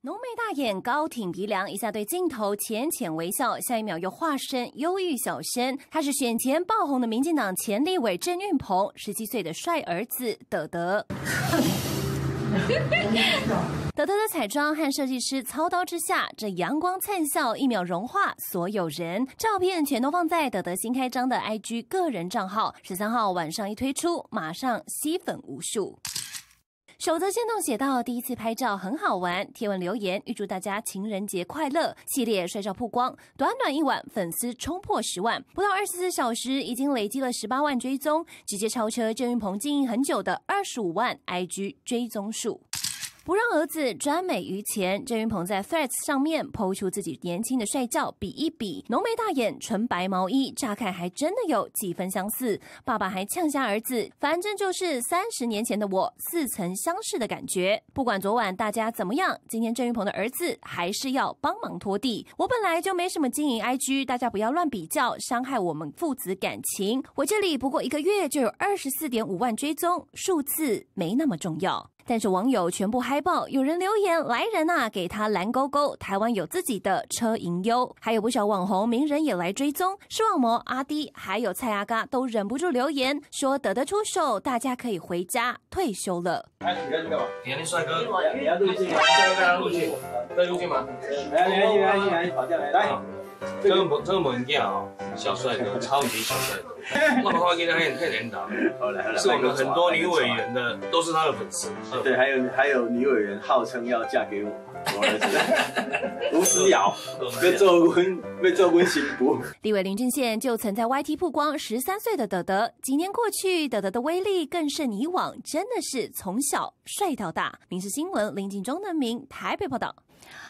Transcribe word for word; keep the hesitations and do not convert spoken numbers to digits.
浓眉大眼、高挺鼻梁，一下对镜头浅浅微笑，下一秒又化身忧郁小生。他是选前爆红的民进党前立委郑运鹏，十七岁的帅儿子德德。德德的彩妆和设计师操刀之下，这阳光灿笑一秒融化所有人。照片全都放在德德新开张的 I G 个人账号，十三号晚上一推出，马上吸粉无数。首则限动写道：第一次拍照很好玩，贴文留言预祝大家情人节快乐。系列帅照曝光，短短一晚粉丝冲破十万，不到二十四小时已经累积了十八万追踪，直接超车郑运鹏经营很久的二十五万 I G 追踪数。不让儿子专美于前，郑运鹏在 Threads 上面 po 出自己年轻的帅照，比一比，浓眉大眼，纯白毛衣，乍看还真的有几分相似。爸爸还呛下儿子，反正就是三十年前的我，似曾相识的感觉。不管昨晚大家怎么样，今天郑运鹏的儿子还是要帮忙拖地。我本来就没什么经营 I G， 大家不要乱比较，伤害我们父子感情。我这里不过一个月就有 二十四点五万追踪，数字没那么重要。但是网友全部嗨爆，有人留言来人啊，给他蓝勾勾，台湾有自己的车银优，还有不少网红名人也来追踪，视网膜阿滴还有蔡阿嘎都忍不住留言说得得出手，大家可以回家退休了。 哎，你要去干嘛？你要帅哥，你要录镜吗？帅哥，大家录镜，在录镜吗？来来来来来，跑下来，来。这个这个文件哦，小帅哥，超级小帅哥。那么话跟他很很领导，好来好来，是我们很多女委员的都是他的粉丝。 对，还有还有女委员号称要嫁给我，我儿子吴思瑶，被做温被做温馨部。 立委林俊宪就曾在 Y T 曝光十三岁的德德，几年过去，德德的威力更胜以往，真的是从小帅到大。民视新闻林进中能明台北报道。